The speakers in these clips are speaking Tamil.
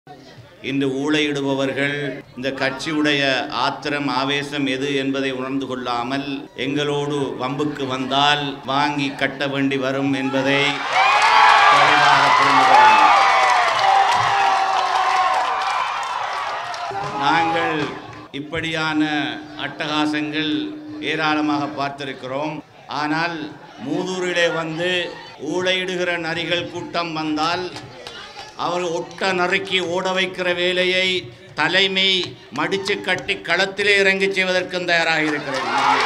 இன்று ஊளையிடுபவர்கள் இந்த கட்சியுடைய ஆத்திரம் ஆவேசம் எது என்பதை உணர்ந்து கொள்ளாமல் எங்களோடு வம்புக்கு வந்தால் வாங்கி கட்ட வேண்டி வரும் என்பதை தெளிவாக புரிந்து கொள்ள வேண்டும். நாங்கள் இப்படியான அட்டகாசங்கள் ஏராளமாக பார்த்திருக்கிறோம். ஆனால் மூதூரிலே வந்து ஊளையிடுகிற நரிகள் கூட்டம் வந்தால் அவர் ஒட்ட நறுக்கி ஓட வைக்கிற வேலையை தலைமை மடிச்சு கட்டி களத்திலே இறங்கி செய்வதற்கும் தயாராக இருக்கிறேன்.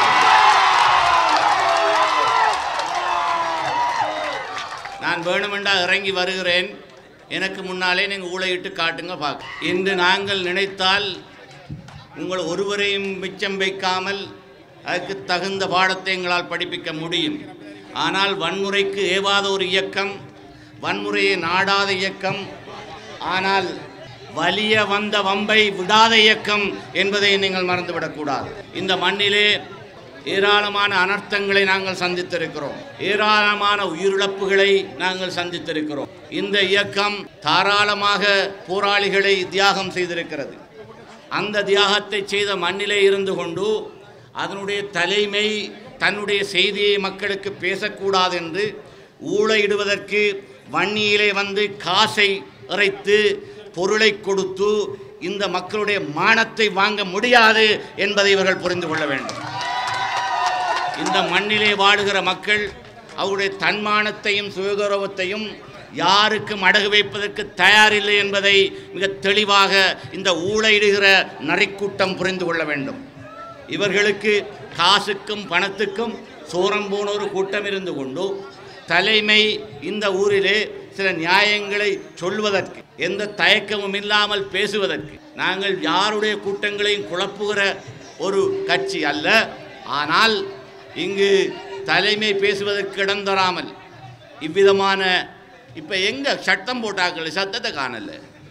நான் வேணுமென்றா இறங்கி வருகிறேன், எனக்கு முன்னாலே நீங்கள் ஊளையிட்டு காட்டுங்க பார்க்க. இன்று நாங்கள் நினைத்தால் உங்கள் ஒருவரையும் மிச்சம் வைக்காமல் அதுக்கு தகுந்த பாடத்தை எங்களால் படிப்பிக்க முடியும். ஆனால் வன்முறைக்கு ஏவாத ஒரு இயக்கம், வன்முறையை நாடாத இயக்கம், ஆனால் வலிய வந்த வம்பை விடாத இயக்கம் என்பதை நீங்கள் மறந்துவிடக்கூடாது. இந்த மண்ணிலே ஏராளமான அனர்த்தங்களை நாங்கள் சந்தித்திருக்கிறோம், ஏராளமான உயிரிழப்புகளை நாங்கள் சந்தித்திருக்கிறோம். இந்த இயக்கம் தாராளமாக போராளிகளை தியாகம் செய்திருக்கிறது. அந்த தியாகத்தை செய்த மண்ணிலே இருந்து கொண்டு அதனுடைய தலைமை தன்னுடைய செய்தியை மக்களுக்கு பேசக்கூடாது என்று ஊளையிடுவதற்கு வன்னியிலே வந்து காசை இறைத்து பொருளை கொடுத்து இந்த மக்களுடைய மானத்தை வாங்க முடியாது என்பதை இவர்கள் புரிந்து கொள்ள வேண்டும். இந்த மண்ணிலே வாழுகிற மக்கள் அவருடைய தன்மானத்தையும் சுயகௌரவத்தையும் யாருக்கும் அடகு வைப்பதற்கு தயாரில்லை என்பதை மிக தெளிவாக இந்த ஊளையிடுகிற நரிக்கூட்டம் புரிந்து கொள்ள வேண்டும். இவர்களுக்கு காசுக்கும் பணத்துக்கும் சோரம் போன ஒரு கூட்டம் இருந்து கொண்டு தலைமை இந்த ஊரிலே சில நியாயங்களை சொல்வதற்கு எந்த தயக்கமும் இல்லாமல் பேசுவதற்கு நாங்கள் யாருடைய கூட்டங்களையும் குழப்புகிற ஒரு கட்சி அல்ல. ஆனால் இங்கு தலைமை பேசுவதற்கு இடம் தராமல் இவ்விதமான இப்போ எங்கே சட்டம் போட்டாக்கள் சத்தத்தை காணல.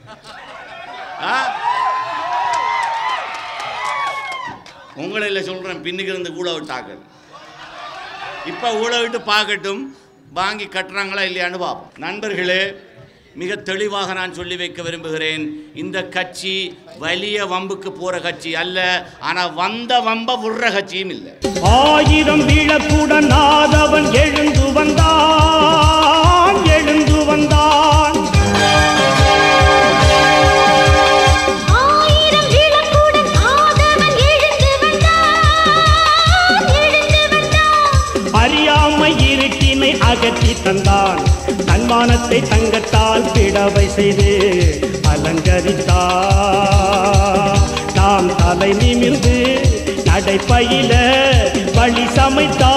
உங்களை இல்லை சொல்கிறேன், பின்னுக்கு இருந்து ஊழ விட்டாக்கள் இப்போ ஊழ விட்டு பார்க்கட்டும், வாங்கி கட்டுறாங்களா இல்லையான்னு பார்ப்போம். நண்பர்களே, மிக தெளிவாக நான் சொல்லி வைக்க விரும்புகிறேன், இந்த கட்சி வலிய வம்புக்கு போகிற கட்சி அல்ல. ஆனால் வந்த வம்ப விடுற கட்சியும் இல்லை. 1000 வீழக்கூடன் ஆதவன் எழுந்து வந்தான், எழுந்து வந்தான். அறியாமை இருட்டினை அகற்றி தந்தான், தன்மானத்தை தங்கத்தால் பிடவை செய்து அலங்கரித்தான். நாம் தலை நிமிர்ந்து நடைப்பயில வழி சமைத்தான்.